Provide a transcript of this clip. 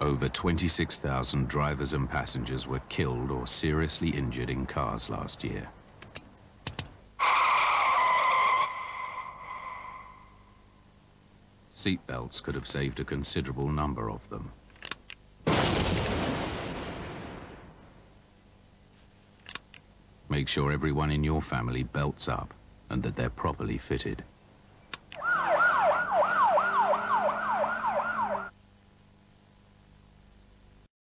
Over 26,000 drivers and passengers were killed or seriously injured in cars last year. Seatbelts could have saved a considerable number of them. Make sure everyone in your family belts up and that they're properly fitted.